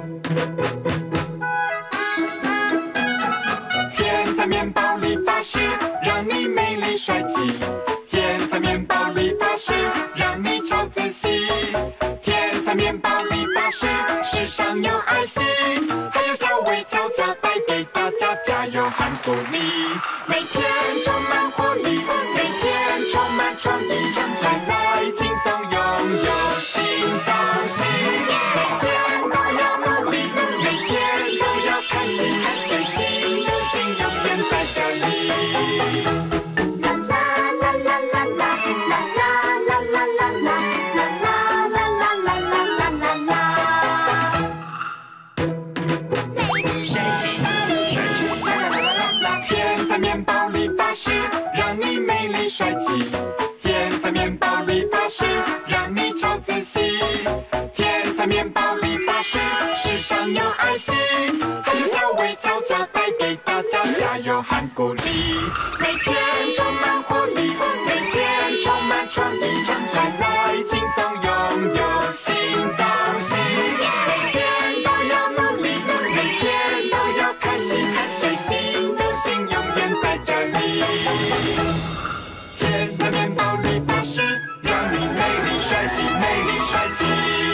天才面包理发师，让你美丽帅气。天才面包理发师，让你超仔细。天才面包理发师，时尚有爱心，还有小微悄悄带给大家加油和鼓励。每天充满活力，每天充满创意，来轻松拥有新造型。每天都要努力，每天都要开心，随心流行永远在这里。啦啦啦啦啦啦啦啦啦啦啦啦啦啦啦啦啦啦。帅气，帅气，天才面包理发师，让你美丽帅气。天才面包理发师，让你超仔细。天才面包理发师，时尚有爱心，还有小微悄悄带给大家加油和鼓励。每天充满活力，每天充满创意，来轻松拥有新造型。每天都要努力，每天都要开心，随心流行永远在这里。天才面包理发师，让你美丽帅气，美丽帅气。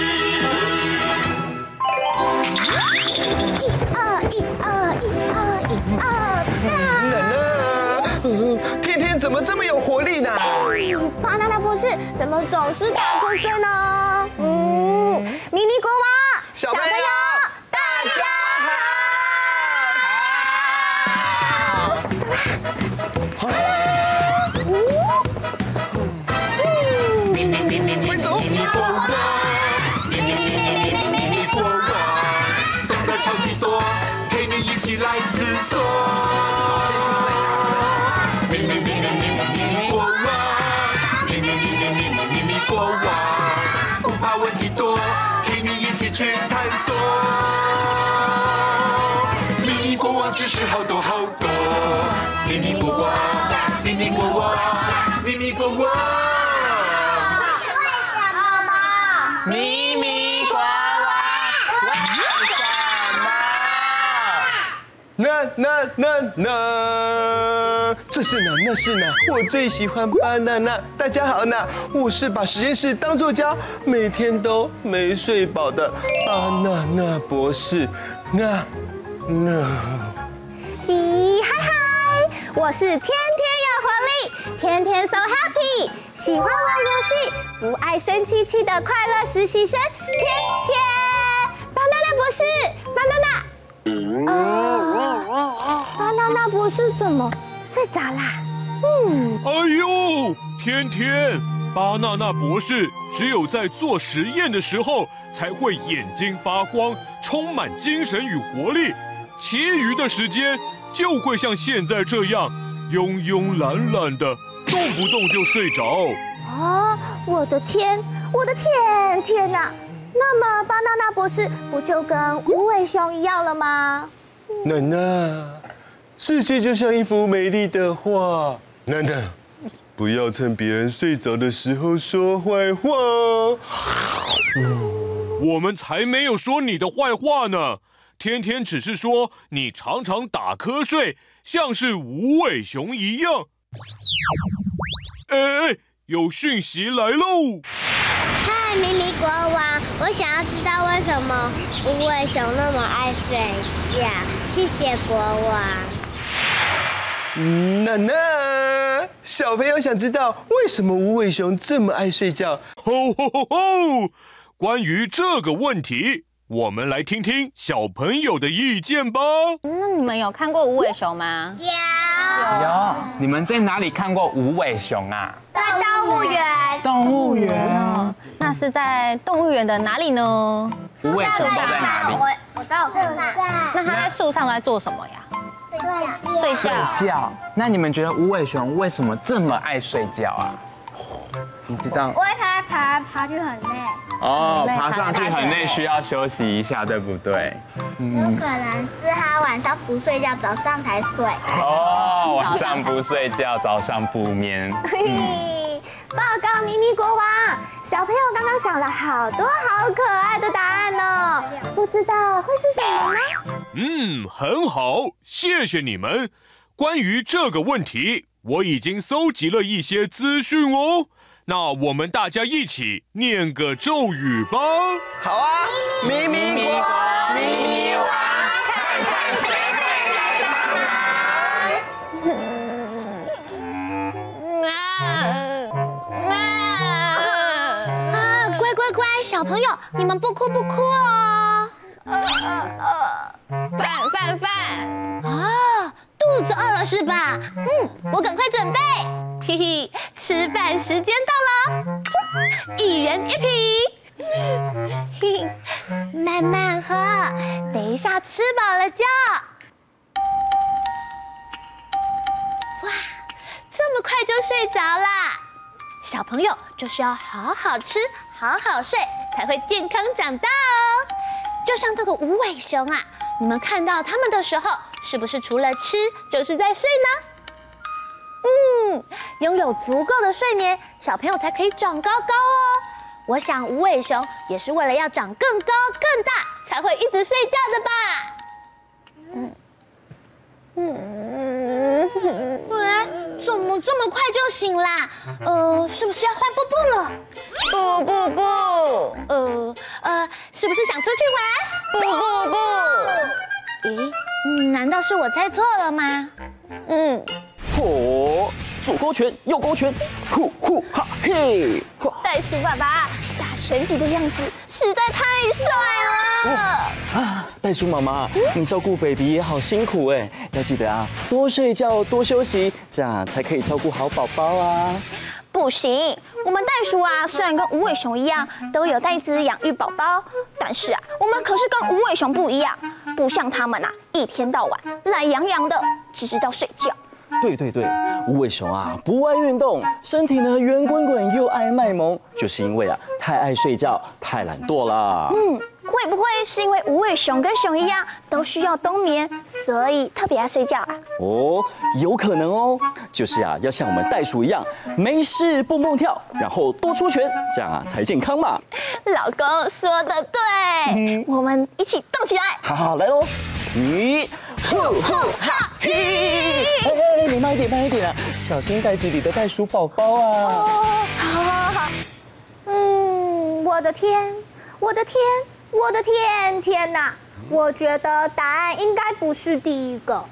天天怎么这么有活力呢？ 巴娜娜博士怎么总是打瞌睡呢？咪咪国王， 小朋友大家好。 挥手！ 咪咪国王，咪咪国王，懂得超级多，陪你一起来思索。咪咪国王，咪国王，不怕问题多，陪你一起去探索。咪咪国王知识好多好多，咪咪国王，咪咪国王，咪咪国王。 咪咪国王，为什么？ 这是哪？那是哪？我最喜欢巴娜娜。大家好呢，我是把实验室当作家，每天都没睡饱的巴娜娜博士。 嘻嗨嗨，我是天天有活力，天天 so happy， 喜欢玩游戏，不爱生气气的快乐实习生天天。巴娜娜博士，巴娜娜。巴娜娜博士怎么睡着啦？ 哎呦，天天，巴娜娜博士只有在做实验的时候才会眼睛发光，充满精神与活力，其余的时间就会像现在这样慵慵懒懒的，动不动就睡着。 哦，我的天，我的天哪！那么巴娜娜博士不就跟无尾熊一样了吗？ 娜娜，世界就像一幅美丽的画。娜娜，不要趁别人睡着的时候说坏话。 我们才没有说你的坏话呢，天天只是说你常常打瞌睡，像是无尾熊一样。哎，有讯息来喽！ 嗨，咪咪国王，我想要知道为什么无尾熊那么爱睡觉。谢谢国王。 娜娜，小朋友想知道为什么无尾熊这么爱睡觉？ 吼吼吼吼！关于这个问题，我们来听听小朋友的意见吧。 那你们有看过无尾熊吗？ 有。 你们在哪里看过无尾熊啊？ 在动物园。 动物园哦，那是在动物园的哪里呢？ 无尾熊都在哪里？ 我在我树上。 那它在树上都在做什么呀？睡觉。 睡觉。那你们觉得无尾熊为什么这么爱睡觉啊？你知道？ 因为它爬去很累。 哦，爬上去很累，需要休息一下，对不对？ 有可能是它晚上不睡觉，早上才睡。 哦，晚上不睡觉，早上不眠。 报告咪咪国王，小朋友刚刚想了好多好可爱的答案哦。 不知道会是什么呢？ 很好，谢谢你们。关于这个问题，我已经搜集了一些资讯哦。那我们大家一起念个咒语吧。 好啊，咪咪国，咪咪王，看看谁会来帮忙。乖，小朋友，你们不哭哦。 饭。 啊，肚子饿了是吧？我赶快准备。嘿嘿，吃饭时间到了，一人一瓶。嘿，慢慢喝，等一下吃饱了就。哇，这么快就睡着啦！小朋友就是要好好吃，好好睡，才会健康长大哦。就像这个无尾熊啊，你们看到它们的时候，是不是除了吃就是在睡呢？拥有足够的睡眠，小朋友才可以长高高哦。我想无尾熊也是为了要长更高更大，才会一直睡觉的吧。怎么这么快就醒啦？是不是要换布布了？ 不， 是不是想出去玩？不。咦，难道是我猜错了吗？ 左勾拳，右勾拳，呼呼哈嘿！ 袋鼠爸爸打拳击的样子实在太帅了！ 袋鼠妈妈，你照顾 baby 也好辛苦哎，要记得啊，多睡觉，多休息，这样才可以照顾好宝宝啊。 不行，我们袋鼠啊，虽然跟无尾熊一样都有袋子养育宝宝，但是啊，我们可是跟无尾熊不一样，不像他们啊，一天到晚懒洋洋的，只知道睡觉。 对，无尾熊啊不爱运动，身体呢圆滚滚又爱卖萌，就是因为啊太爱睡觉，太懒惰了。 会不会是因为无尾熊跟熊一样都需要冬眠，所以特别爱睡觉啊？ 有可能哦，就是啊要像我们袋鼠一样，没事蹦蹦跳，然后多出拳，这样啊才健康嘛。 老公说的对，我们一起动起来。 好，来喽！呼哈嘿！你慢一点啊，小心袋子里的袋鼠宝宝啊！ 好。我的天哪！我觉得答案应该不是第一个。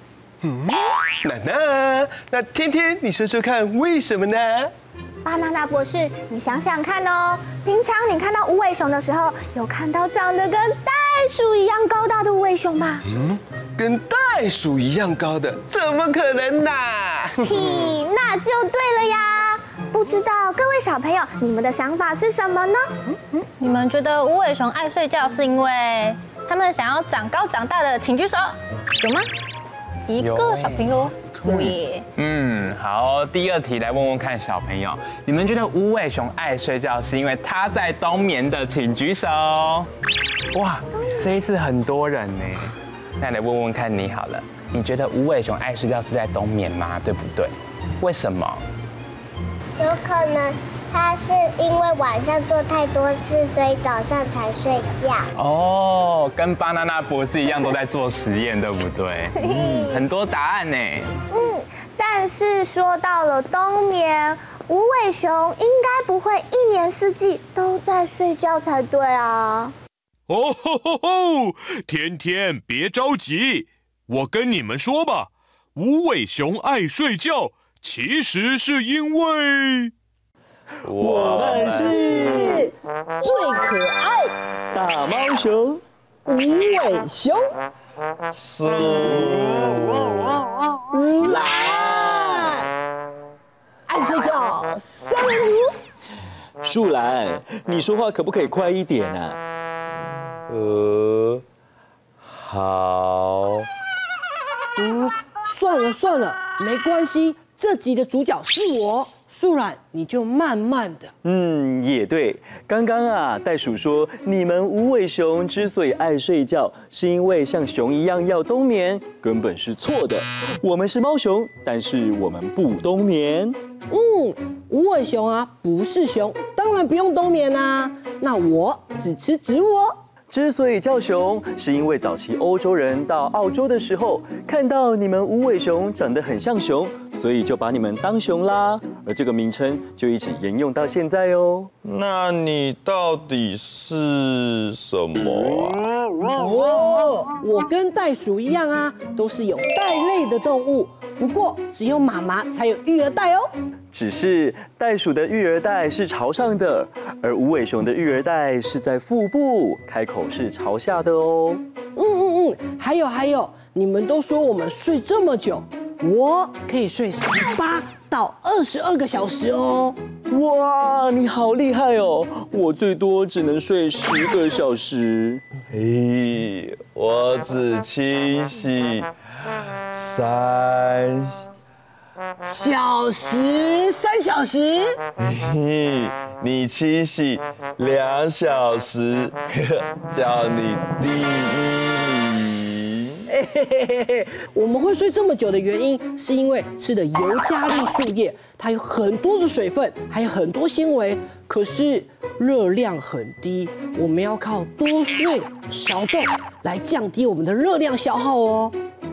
那天天，你说说看，为什么呢？ 巴娜娜博士，你想想看哦，平常你看到无尾熊的时候，有看到长得跟袋鼠一样高大的无尾熊吗？ 跟袋鼠一样高的，怎么可能呢？ 那就对了呀。不知道各位小朋友，你们的想法是什么呢？ 你们觉得无尾熊爱睡觉是因为他们想要长高长大的，请举手，有吗？一个小朋友，有耶。 好，第二题来问问看小朋友，你们觉得无尾熊爱睡觉是因为它在冬眠的，请举手。哇，这一次很多人呢。那来问问看你好了，你觉得无尾熊爱睡觉是在冬眠吗？对不对？为什么？ 有可能它是因为晚上做太多事，所以早上才睡觉。 跟巴娜娜博士一样，都在做实验，对不对？很多答案呢。 但是说到了冬眠，无尾熊应该不会一年四季都在睡觉才对啊。 天天别着急，我跟你们说吧，无尾熊爱睡觉，其实是因为我们是最可爱大猫熊、 无尾熊、 树懒，爱睡觉三人组。 树懒，你说话可不可以快一点啊？好。 算了，没关系，这集的主角是我。树懒，你就慢慢的。 也对。刚刚啊，袋鼠说你们无尾熊之所以爱睡觉，是因为像熊一样要冬眠，根本是错的。我们是猫熊，但是我们不冬眠。 无尾熊啊，不是熊，当然不用冬眠啊。那我只吃植物哦。 之所以叫熊，是因为早期欧洲人到澳洲的时候，看到你们无尾熊长得很像熊，所以就把你们当熊啦。而这个名称就一直沿用到现在哦。 那你到底是什么啊？ 哦，我跟袋鼠一样啊，都是有袋类的动物。不过只有妈妈才有育儿袋哦。 只是袋鼠的育儿袋是朝上的，而无尾熊的育儿袋是在腹部，开口是朝下的哦。 还有，你们都说我们睡这么久，我可以睡18到22个小时哦。 哇，你好厉害哦！我最多只能睡10个小时。 嘿，我只清醒3 小时。 嘿，你清醒2小时，叫你第1名。 我们会睡这么久的原因，是因为吃的尤加利树叶，它有很多的水分，还有很多纤维，可是热量很低，我们要靠多睡少动来降低我们的热量消耗哦。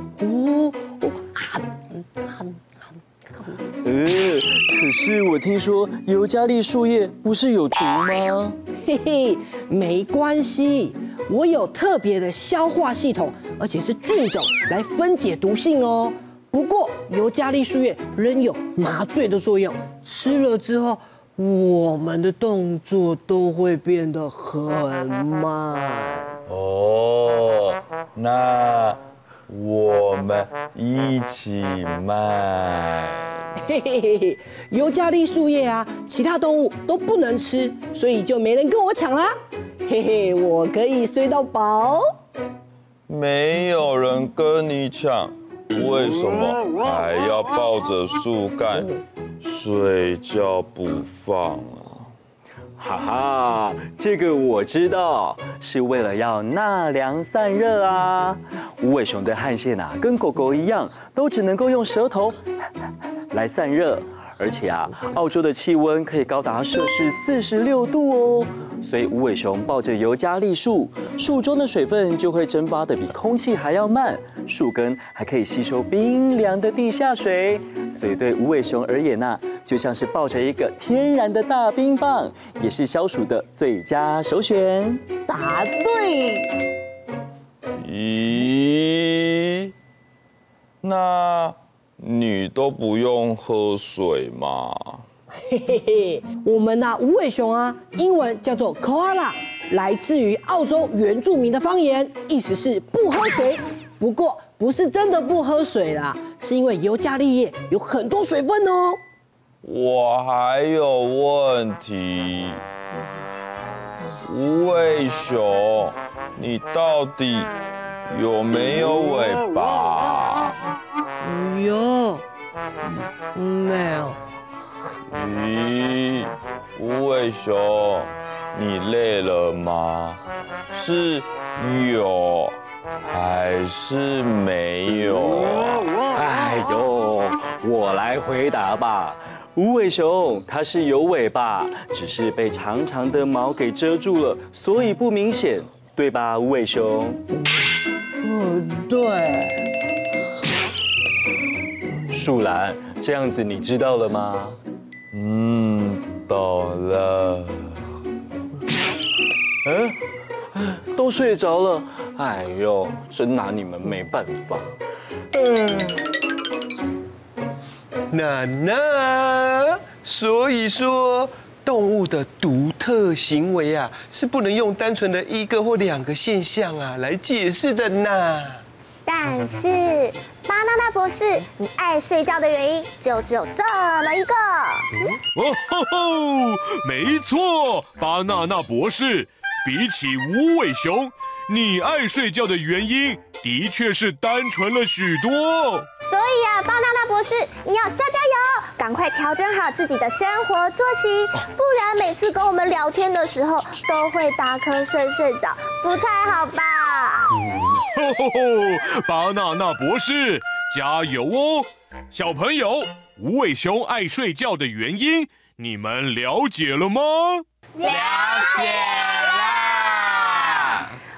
可是我听说尤加利树叶不是有毒吗？ 嘿嘿，没关系，我有特别的消化系统，而且是菌种来分解毒性哦。不过尤加利树叶仍有麻醉的作用，吃了之后，我们的动作都会变得很慢。 哦，那我们一起卖。 嘿嘿嘿嘿，尤加利树叶啊，其他动物都不能吃，所以就没人跟我抢啦。嘿嘿，我可以睡到饱。 没有人跟你抢，为什么还要抱着树干睡觉不放啊？ 哈哈，这个我知道，是为了要纳凉散热啊。无尾熊的汗腺啊，跟狗狗一样，都只能够用舌头来散热，而且啊，澳洲的气温可以高达摄氏46度哦，所以无尾熊抱着尤加利树，树中的水分就会蒸发得比空气还要慢，树根还可以吸收冰凉的地下水，所以对无尾熊而言啊，就像是抱着一个天然的大冰棒，也是消暑的最佳首选。 答对。 咦，那你都不用喝水吗？ 嘿嘿嘿，我们无尾熊啊，英文叫做 koala， 来自于澳洲原住民的方言，意思是不喝水。不过不是真的不喝水啦，是因为尤加利叶有很多水分哦。 我还有问题，无尾熊，你到底有没有尾巴？ 有，没有。 咦，无尾熊，你累了吗？是有还是没有啊？ 哎呦，我来回答吧。无尾熊它是有尾巴，只是被长长的毛给遮住了，所以不明显，对吧，无尾熊？ 对。 树懒，这样子你知道了吗？ 懂了。 都睡着了，哎呦，真拿你们没办法。 娜娜，所以说动物的独特行为啊，是不能用单纯的1个或2个现象啊来解释的呢。 但是巴娜娜博士，你爱睡觉的原因就只有这么一个。 哦吼吼，没错，巴娜娜博士，比起无尾熊，你爱睡觉的原因的确是单纯了许多。 所以啊，巴娜娜博士，你要加油，赶快调整好自己的生活作息，不然每次跟我们聊天的时候都会打瞌睡睡着，不太好吧？ 吼吼吼，巴娜娜博士，加油哦！小朋友，无尾熊爱睡觉的原因，你们了解了吗？ 了解啦！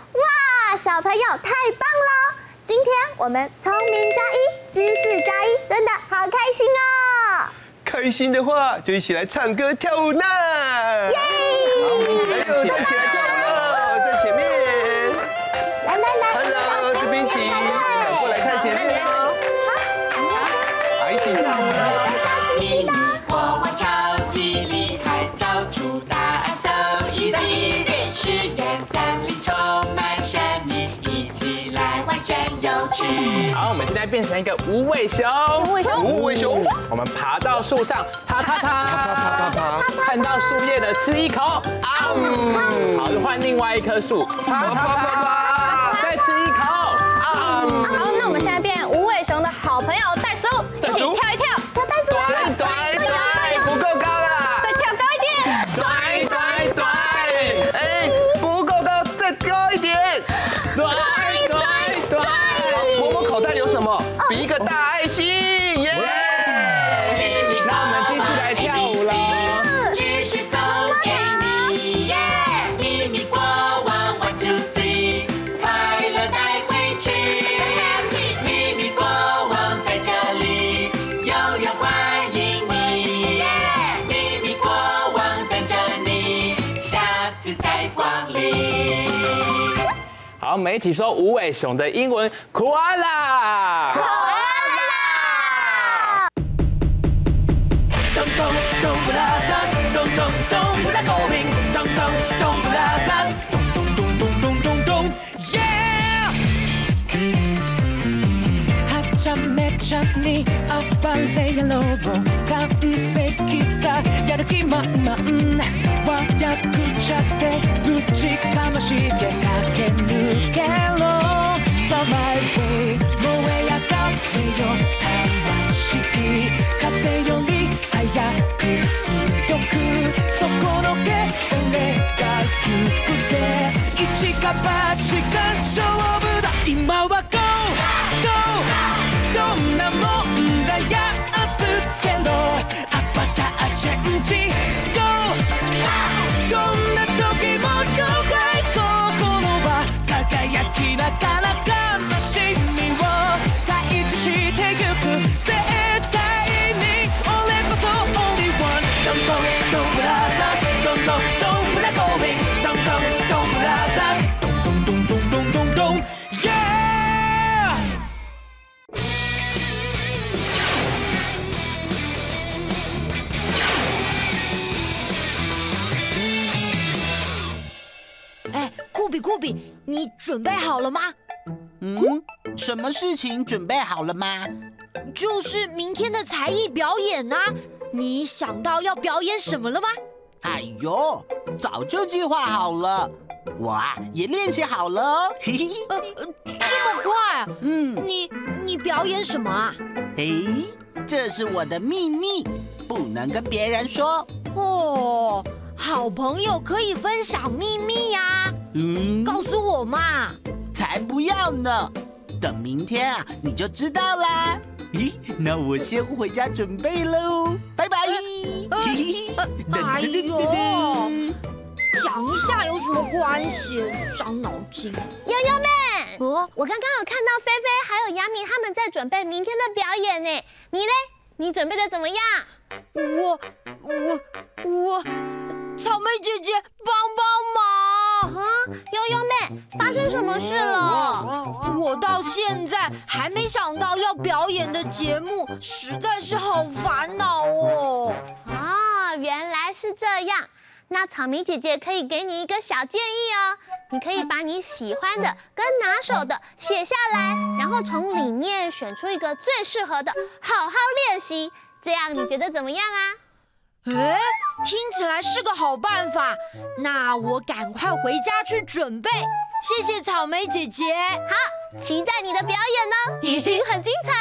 小朋友太棒了！今天我们聪明加1，知识加1，真的好开心哦！ 开心的话就一起来唱歌跳舞呢！耶！还有站起来跳舞喽，在前面。 来 ，Hello， 这边请，赶过来看前面哦。好，一起跳舞喽！ 秘密国王超级厉害，找出答案 so easy。实验森林充满神秘，一起来玩真有趣。 好，我们现在变成一个无尾熊。 无尾熊， 我们爬到树上，爬，看到树叶的吃一口，好，换另外一棵树，爬，再吃一口， 好，那我们现在变无尾熊的好朋友袋鼠，一起跳一跳， 小袋鼠， 对，不够高啦， 再跳高一点， 对，哎，不够高，再高一点，对。摸摸口袋有什么？比一个大爱心，耶！ 那我们继续来跳舞喽。 知识送给你，耶！秘密国王 1 2 3，快乐带回去。秘密国王在这里，永远欢迎你，耶！秘密国王等着你，下次再光临。 好，我们一起说无尾熊的英文 koala。 に暴れやろう完璧さやる気満々和訳ちゃってぶちかまして駆け抜けろ So my way 燃え上がってよ魂風より速く強くそこのけ俺が行くぜ一か八か勝負だ今は Go Go どんなもんだやっつけろアバターチェンジ Go どんな時もどかい心は輝きながら悲しみを退治してゆく絶対に俺こそ Only One Don't go Don't brothers Don't go Don't let going Don't go Don't brothers Don't Yeah 酷比，你准备好了吗？ 什么事情准备好了吗？ 就是明天的才艺表演啊！你想到要表演什么了吗？ 哎呦，早就计划好了，我也练习好了哦。 这么快啊？你表演什么啊？ 这是我的秘密，不能跟别人说。 哦，好朋友可以分享秘密呀。告诉我嘛。 才不要呢！等明天啊，你就知道啦。那我先回家准备喽，拜拜。 哎呦，讲一下有什么关系？伤脑筋。 悠悠妹，我刚刚有看到菲菲还有亚米他们在准备明天的表演呢。你嘞？你准备的怎么样？ 我，草莓姐姐帮忙啊！悠悠妹，发生什么事了？ 我到现在还没想到要表演的节目，实在是好烦恼哦。 原来是这样。那草莓姐姐可以给你一个小建议哦，你可以把你喜欢的跟拿手的写下来，然后从里面选出一个最适合的，好好练习。这样你觉得怎么样啊？ 听起来是个好办法。那我赶快回家去准备。谢谢草莓姐姐。 好，期待你的表演呢，一定很精彩。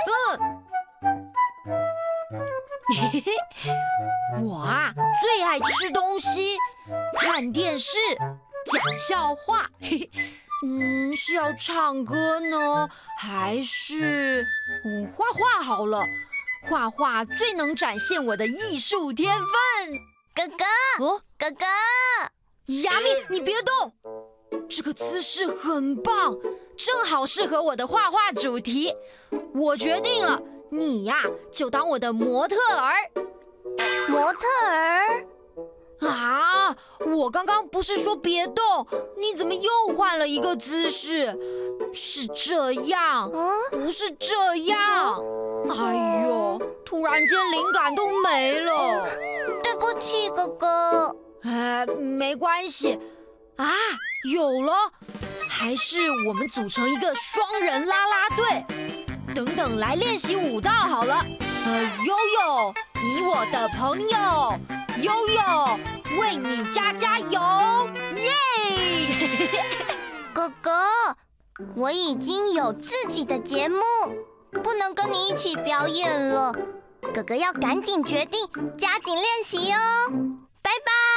我最爱吃东西，看电视，讲笑话。是要唱歌呢，还是画画好了？画画最能展现我的艺术天分。 哥哥，哥哥， 亚米，你别动！ 这个姿势很棒，正好适合我的画画主题。我决定了，你呀就当我的模特儿。 模特儿？ 啊！我刚刚不是说别动，你怎么又换了一个姿势？是这样，不是这样。哎呦，突然间灵感都没了。 对不起，哥哥。 没关系。啊，有了，还是我们组成一个双人啦啦队。等等，来练习舞蹈好了。悠悠，你我的朋友，悠悠，为你加加油，耶！ 哥哥，我已经有自己的节目，不能跟你一起表演了。哥哥要赶紧决定，加紧练习哦。拜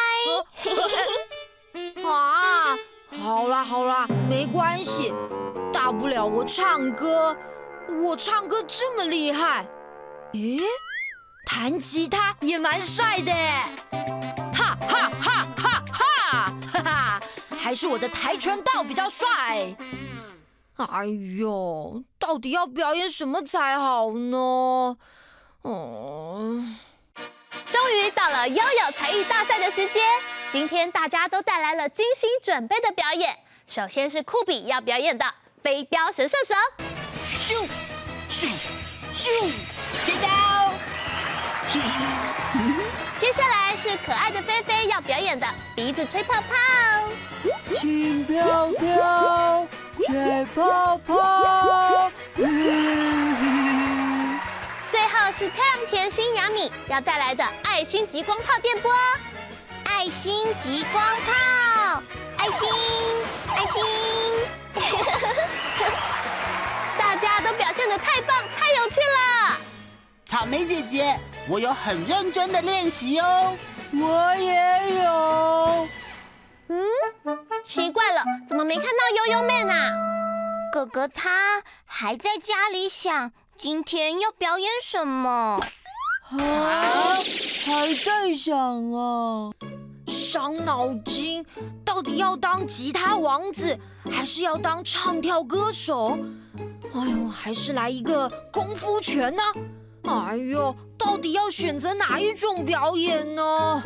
拜。 啊，好啦，没关系，大不了我唱歌。我唱歌这么厉害，诶，弹吉他也蛮帅的，哈哈哈哈哈哈哈！还是我的跆拳道比较帅。哎呦，到底要表演什么才好呢？ 终于到了悠悠才艺大赛的时间，今天大家都带来了精心准备的表演。首先是酷比要表演的飞镖神射手， 咻咻咻，接招！ 接下来是可爱的菲菲要表演的鼻子吹泡泡， 轻飘飘，吹泡泡。 最后是漂亮甜心雅米要带来的爱心极光炮电波， 爱心极光炮，爱心，爱心。 大家都表现得太棒，太有趣了。 草莓姐姐，我有很认真的练习哦。 我也有。 奇怪了，怎么没看到悠悠妹呢？ 哥哥他还在家里想今天要表演什么。 还在想啊。 伤脑筋，到底要当吉他王子，还是要当唱跳歌手？哎呦，还是来一个功夫拳呢？哎呦，到底要选择哪一种表演呢？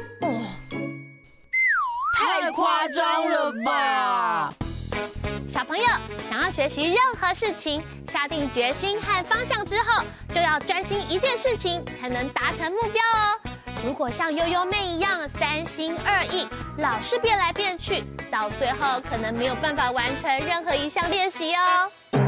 太夸张了吧！ 小朋友想要学习任何事情，下定决心和方向之后，就要专心一件事情，才能达成目标哦。如果像悠悠妹一样三心二意，老是变来变去，到最后可能没有办法完成任何一项练习哦。